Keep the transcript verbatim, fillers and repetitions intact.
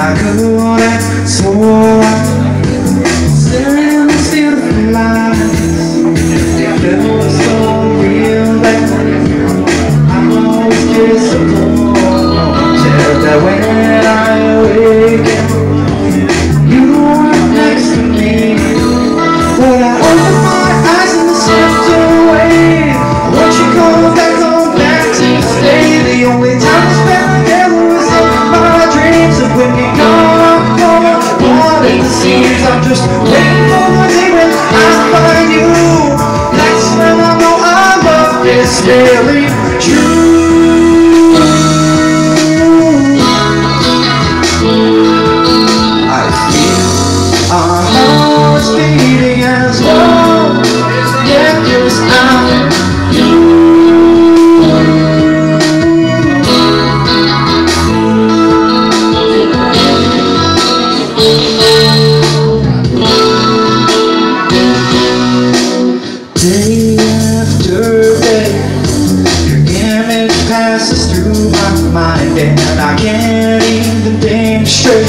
I could have sworn staring at these beautiful lines, it was so real that I always get so cold. Said that when I awaken, you weren't next to me. When I opened my eyes and slipped away, when she called back home, back to stay. The only time I spent together was in my dreams. And when you're gone, I'm gone, what it seems. I'm just waiting for the day when I find you. That's when I know our love is really true. I feel our hearts beating as one. Yeah, 'cause I'm you. Day after day, your image passes through my mind, and I can't even think straight.